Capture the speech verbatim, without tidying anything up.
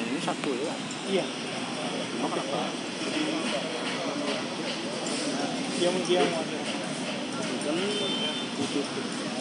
ini satu ya. Iya. Cuma kenapa? Diam-diam. Kan butuh